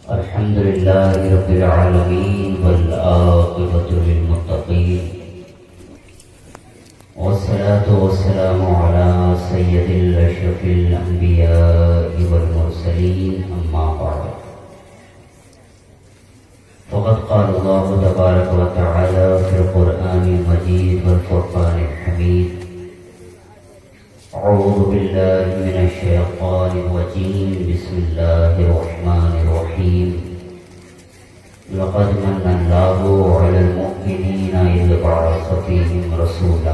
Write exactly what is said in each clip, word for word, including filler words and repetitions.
الحمد لله رب العالمين والعاقبة للمتقين والصلاة والسلام على سيد الأشرف الأنبياء والمرسلين أما بعد فقد قال الله تبارك وتعالى في القرآن المجيد والفرقان الحميد أعوذ بالله من الشيطان الرجيم بسم الله الرحمن الرحيم لقد من الله على المؤمنين إذ بعث فيهم رسولا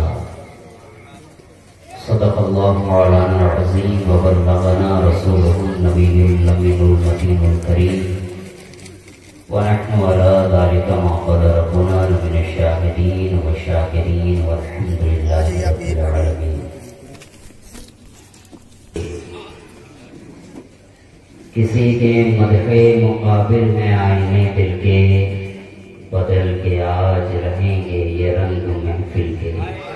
صدق الله مولانا العظيم وبلغنا رسوله النبي الأمين المتين الكريم ونحن على ذلك ما قال ربنا من الشاهدين والشاكرين والحمد لله رب العالمين. کسی کے مدح مقابل میں آئینے دل کے بدل کے آج رہیں گے یہ رنگ محفل کے.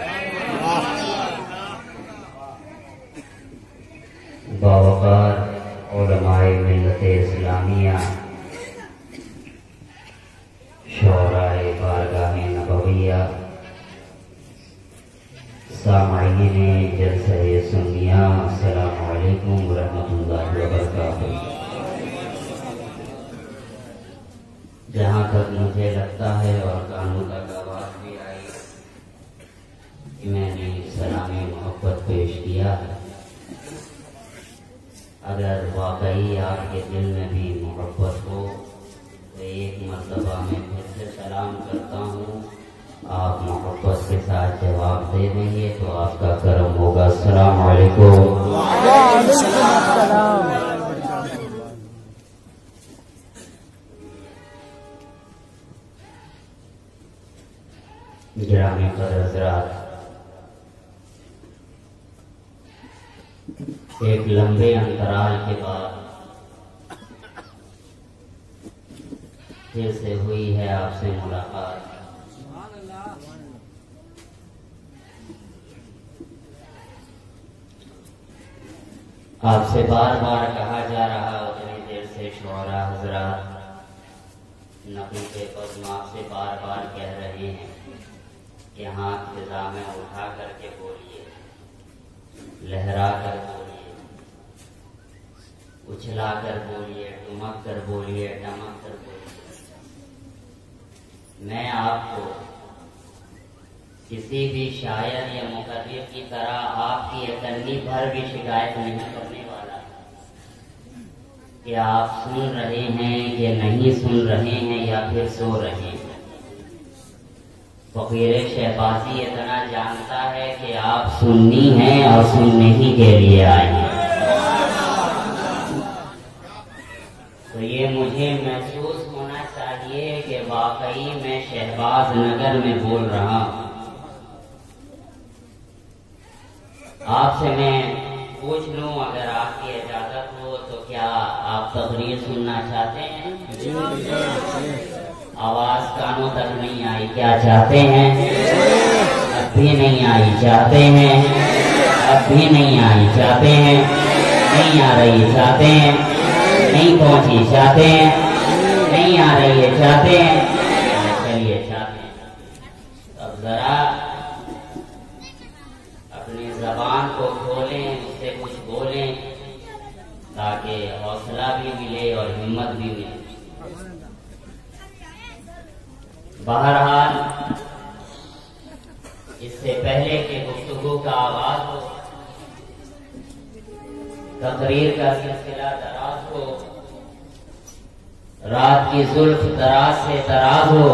باوقار علماء ملت اسلامیہ، شعراء بارگاہ نبویہ، سامعین جلسہ سنیہ، السلام علیکم ورحمۃ اللہ وبرکاتہ. جہاں تک مجھے لگتا ہے اور کانوں تک آواز بھی آئی کہ میں نے سلام محبت پیش کیا ہے. اگر واقعی آپ کے دل میں بھی محبت ہو تو ایک مرتبہ میں پھر سے سلام کرتا ہوں. آپ محبت کے ساتھ جواب دے دیں گے تو آپ کا کرم ہوگا. السلام علیکم. گرامی قدر حضرات، ایک لمبے انترال کے بعد پھر سے ہوئی ہے آپ سے ملاقات. آپ سے بار بار کہا جا رہا اتنی دیر سے شعراء حضرات نبی کے قدم آپ سے بار بار کہہ رہے ہیں کہ ہاتھ فضا میں اٹھا کر کے بولیے، لہرا کر بولیے، اچھلا کر بولیے، ٹمک کر بولیے، ڈمک کر بولیے. میں آپ کو کسی بھی شاعر یا مقرر کی طرح آپ کی اکلی بھر بھی شکایت نہیں کرنے والا کہ آپ سن رہے ہیں کہ نہیں سن رہے ہیں یا پھر سو رہے ہیں. فقیر شہبازی اتنا جانتا ہے کہ آپ سننی ہیں اور سننے ہی کے لیے آئے ہیں. تو یہ مجھے محسوس ہونا چاہیے کہ واقعی میں شہباز نگر میں بول رہا ہوں. آپ سے میں پوچھ لوں اگر آپ کی اجازت ہو تو کیا آپ تقریر سننا چاہتے ہیں؟ آواز کانوں تک نہیں آئی. کیا چاہتے ہیں؟ اب بھی نہیں آئی. چاہتے ہیں؟ اب بھی نہیں آئی. چاہتے ہیں؟ نہیں آ رہی. چاہتے ہیں؟ نہیں پہنچی. چاہتے ہیں؟ نہیں آ رہی ہے. چاہتے ہیں؟ چلیے چاہتے ہیں. اب ذرا اپنی زبان کو کھولیں، اس سے کچھ بولیں تاکہ حوصلہ بھی ملے اور ہمت بھی ملے. بہرحال اس سے پہلے کہ گفتگو کا آغاز ہو، تقریر کا سلسلہ دراز ہو، رات کی زلف دراز سے دراز ہو،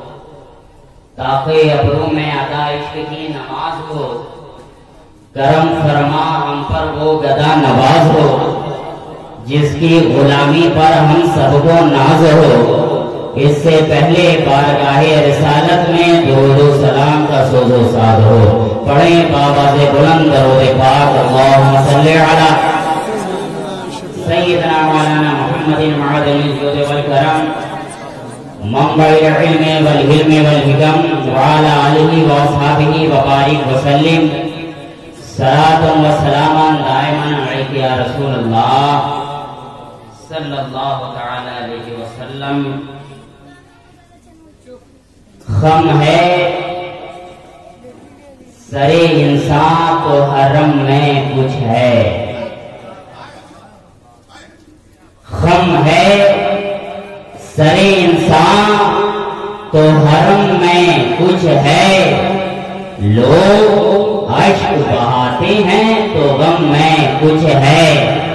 تاکہ ابرو میں ادا عشق کی نماز ہو، کرم فرما ہم پر وہ گدا نواز ہو جس کی غلامی پر ہم سب کو ناز ہو. اس سے پہلے بارگاہ رسالت میں درود و سلام کا سوز و ساد ہو. پڑھیں بابا سے بلند درود پاک اللہم صلی علی سیدنا مولانا محمد معدن الجود والکرم منبع العلم والحلم والحکم وعلی آلہ واصحابہ وبارک وسلم. صلاۃ و سلام دائما علیک یا رسول اللہ صلی اللہ تعالی علیہ وسلم، خم ہے سرے انسان تو حرم میں کچھ ہے، خم ہے سرے انسان تو حرم میں کچھ ہے، لوگ اشک بہاتے ہیں تو غم میں کچھ ہے،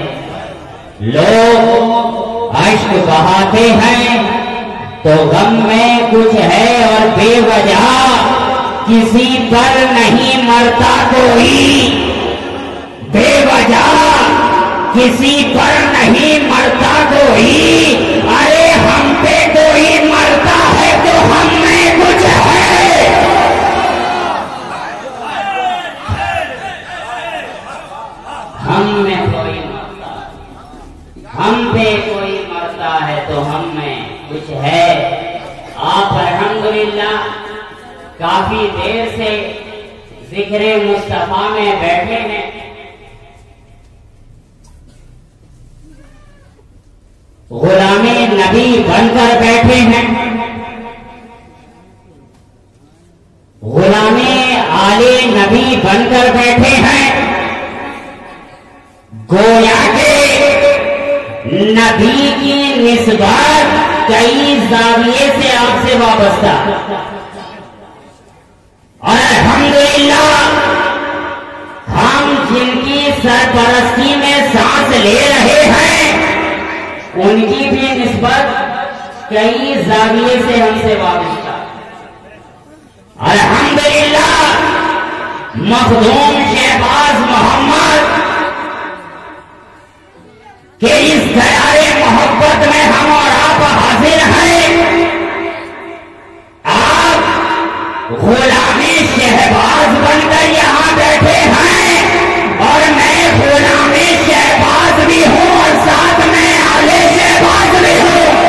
لوگ اشک بہاتے ہیں تو غم میں کچھ ہے، اور بے وجہ کسی پر نہیں مرتا کوئی، بے وجہ کسی پر نہیں مرتا کوئی، ارے ہم پہ کوئی مرتا ہے تو ہم میں کچھ ہے، ہم میں کوئی مرتا ہم پہ کوئی مرتا ہے تو ہم میں کچھ ہے۔ آپ الحمدللہ کافی دیر سے ذکر مصطفیٰ میں بیٹھے ہیں، غلام نبی بن کر بیٹھے ہیں، غلام آل نبی بن کر بیٹھے ہیں، گویا کہ نبی کی نسبت کئی زاویے سے آپ سے وابستہ، اور الحمدللہ ہم جن کی سرپرستی میں سانس لے رہے ہیں ان کی بھی نسبت کئی زاویے سے ہم سے وابستہ، الحمدللہ مخدوم شہباز محمد کہ اس دیار محبت میں ہم اور آپ حاضر ہیں، آپ غلام شہباز بن کر یہاں بیٹھے ہیں، اور میں غلام شہباز بھی ہوں اور ساتھ میں آلے شہباز بھی ہوں،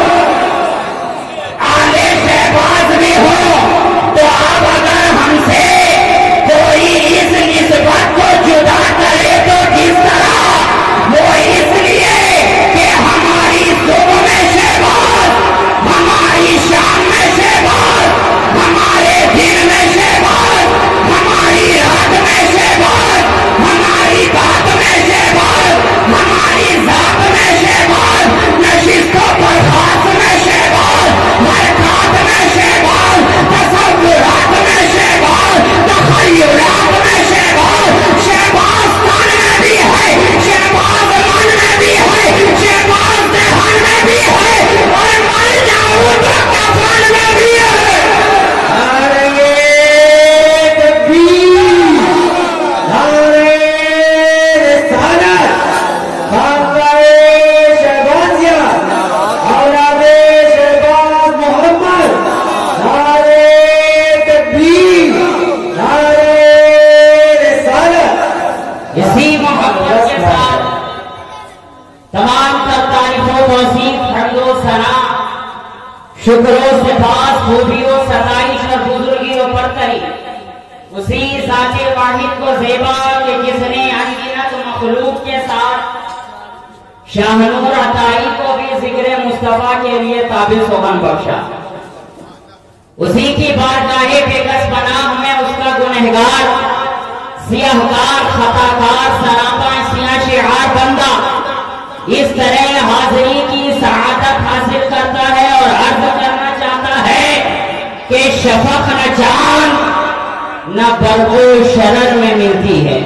آلے شہباز بھی ہوں، تو آپ اگر ہم سے کوئی اس نسبت کو جدا کرے تو کس طرح؟ وہ اس لیے کہ ہماری صبح میں شہباز، ہماری شام میں شہباز، ہمارے دن میں شہباز، ہماری رات میں شہباز، ہماری بات میں شہباز، ہماری ذات میں شہباز، نشست و برخاست میں شہباز، حرکات میں شہباز، تصورات میں شہباز، تخیلات میں شہباز، شہباز تن میں بھی ہے، شہباز من میں بھی ہے، شہباز دہن میں بھی ہے، اور مر جاؤں تو کفن میں بھی ہے۔ اسی محبت کے ساتھ تمام تر تعریف و توصیف، حمد و ثنا، شکر و صفات، خوبی و ستائش اور بزرگی و برتری اسی ذات واحد کو زیبا کہ جس نے انگنت مخلوق کے ساتھ شاہ نور عطائی کو بھی ذکر مصطفیٰ کے لیے تابع سخن بخشا، اسی کی بارگاہ بے کس پناہ میں اس کا گنہگار، سیاہکار، خطاکار، سراپا سیاہ شعار بندہ اس طرح حاضری کی سعادت حاصل کرتا ہے اور عرض کرنا چاہتا ہے کہ شفق نہ چاند نہ برق و شرر میں ملتی ہے،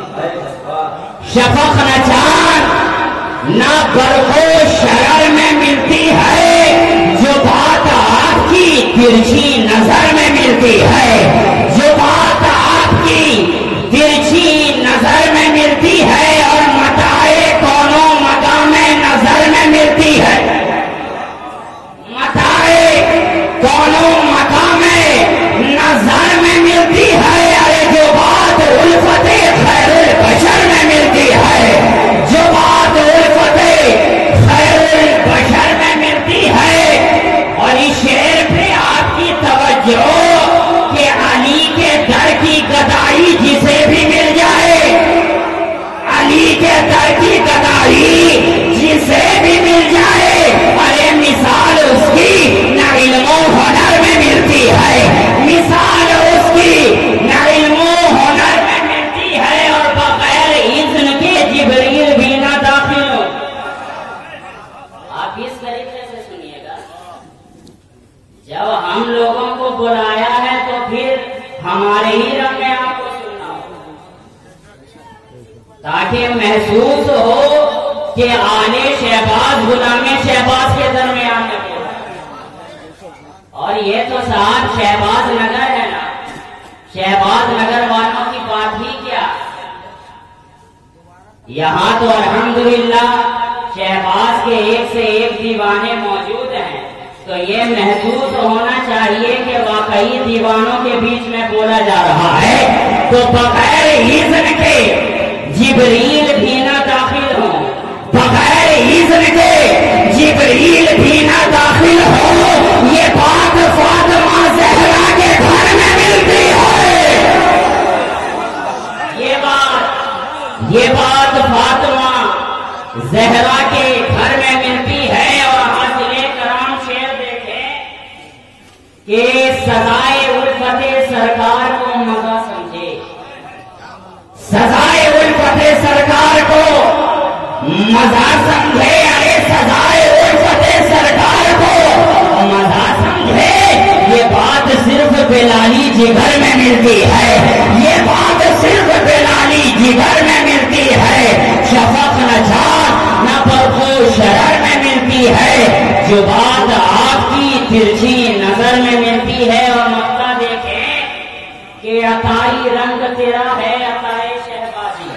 شفق نہ چاند نہ برق و شرر میں ملتی ہے، جو بات آپ کی ترچھی نظر میں ملتی ہے، جو بات آپ کی ترچھی نظر میں ملتی ہے، اور متائے کونوں مقام نظر میں ملتی ہے، متائے کونوں مقام نظر میں ملتی ہے، ارے جو بات الفت خیر البشر میں ملتی ہے، جو بات الفت خیر البشر میں ملتی ہے، اور اس شعر پہ آپ کی توجہ کہ इस तरीके से सुनिएगा, जब हम लोगों को बुलाया है तो फिर हमारे ही रंग में आपको सुनना हो, ताकि महसूस हो कि आने शहबाज गुलामे शहबाज के दरमियान में बोला। और ये तो साहब शहबाज नगर है ना, शहबाज नगर वालों की बात ही क्या, यहाँ तो अल्हम्दुलिल्लाह शहबाज के एक से एक दीवाने मौजूद हैं। तो ये महसूस होना चाहिए कि वाकई दीवानों के बीच में बोला जा रहा है। तो बगैर इज़्न के जिब्रील भी ना दाखिल हो, बगैर इज़्न के जिब्रील भी ना दाखिल हो, ये बात फातिमा ज़हरा के घर में मिलती है। ये बात ये बात फातिमा ज़हरा के घर में मिलती है। और हासिले कराम शेर देखें कि सजाए उल्फते सरकार को मजा समझे, सजाए उल्फते सरकार को मजा समझे, अरे सजाए उल्फते सरकार को मजा समझे। ये बात सिर्फ बेलाली जिगर में मिलती है, ये बात सिर्फ बेलाली जिगर में मिलती है। शफक न चार न परखो शरर में मिलती है, जो बात आपकी तिरछी नजर में मिलती है। और मक्का देखें कि अताई रंग तेरा है अताए शहबाजी,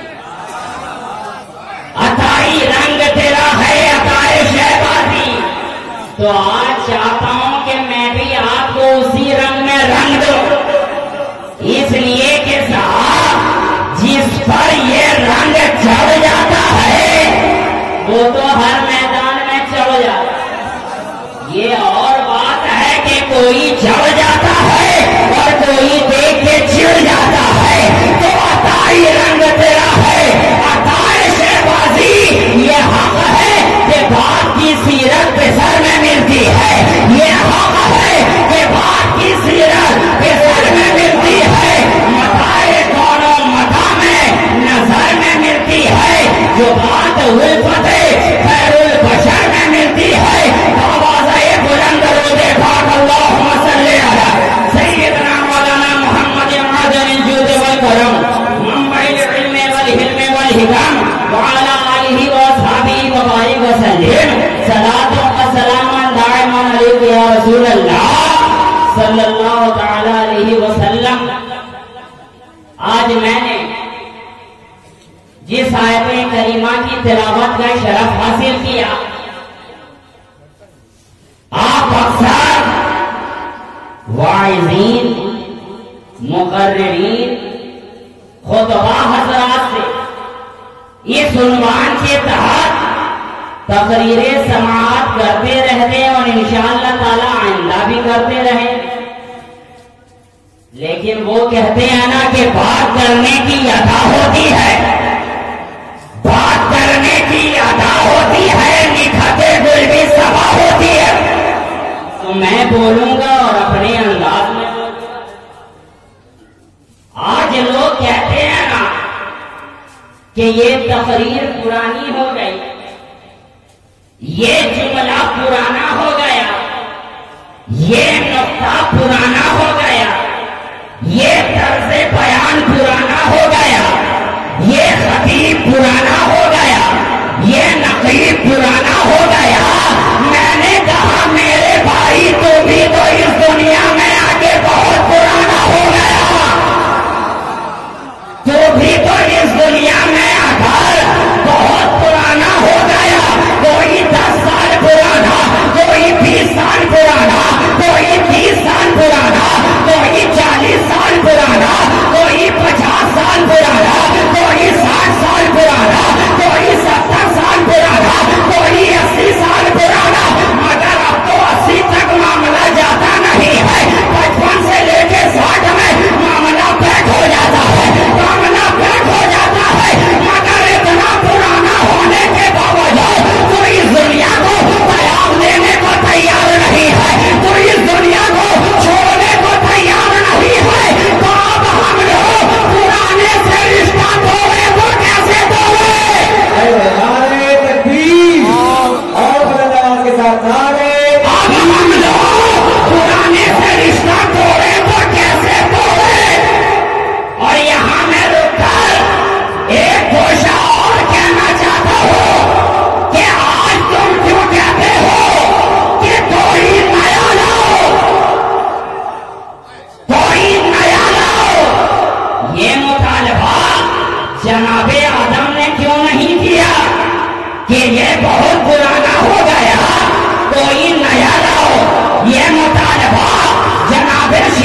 अताई रंग तेरा है अताए शहबाजी। तो आज चाहता हूं कि मैं भी आपको उसी रंग में रंग दूं, इसलिए कि साहब जिस पर ये रंग चढ़ जाता है वो तो हर मैदान में चढ़ जाता है। ये और बात है कि कोई चढ़ जाता है और कोई देख के चिढ़ जाता है। तो अताई रंग तेरा है अताए शहबाजी, ये हक है कि बात की सीरत पे सर में मिलती है, ये हक है कि बात की सीरत पे सर में मिलती है। मताए दोनों मता में नजर में मिलती है, जो बात उल्फते खैरुल बशर में मिलती है। आवाज़-ए बुलंद रोज़े पाक अल्लाहुम्मा सल्ली अला सय्यदना मौलाना मुहम्मद मदनी जूद वल करम मुंबई इल्म वल हिल्म वल हिकम व अला आलिहि व असहाबिहि व बारिक व सल्लिम सलातो व सलामन दाइमन अलैहि या रसूल अल्लाह सल्लल्लाहु तआला अलैहि वसल्लम। आज मैंने जिस आयत करीमा की तिलावत का शरफ हासिल किया, आप अक्सर वाइज़ीन, मुकर्रिरीन, खुतबा हज़रात से इस उन्वान के तहत तकरीरें समाअत करते रहते हैं और इंशाअल्लाह ताला आइंदा भी करते रहे। लेकिन वो कहते हैं ना कि बात करने की अदा होती है, बात करने की अदा होती है, निखते गुल भी सभा होती है। तो मैं बोलूंगा और अपने अंदाज में बोलूंगा। आज लोग कहते हैं ना कि ये तकरीर पुरानी हो गई, ये जुमला पुराना हो गया, ये नुक्ता पुराना हो गया, ये तर्ज़े बयान पुराना हो गया, ये खतीब पुराना हो गया, ये नकीब पुराना हो गया। मैंने कहा मेरे भाई तो भी तो इस दुनिया में आके बहुत पुराना हो गया, तो भी तो इस दुनिया में आकर बहुत पुराना हो गया। कोई दस साल सरकारे अब हम लोग पुराने से रिश्ता तोड़े तो कैसे तोड़े। और यहाँ मैं रुककर एक गोशा और कहना चाहता हूँ कि आज तुम क्यों कहते हो कि कोई नया लाओ, कोई नया लाओ। ये मुतालबा जनाबे आदम ने क्यों नहीं किया कि ये बहुत पुराना हो गया, कोई नया लाओ। ये मुतालबा जनाबे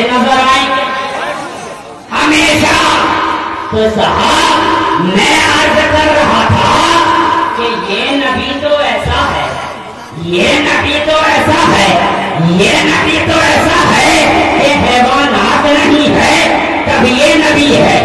نظر آئیں گے ہمیشہ. تو صاحب میں عرض کر رہا تھا کہ یہ نبی تو ایسا ہے، یہ نبی تو ایسا ہے، یہ نبی تو ایسا ہے کہ حیوانات نہیں ہے، تب یہ نبی ہے.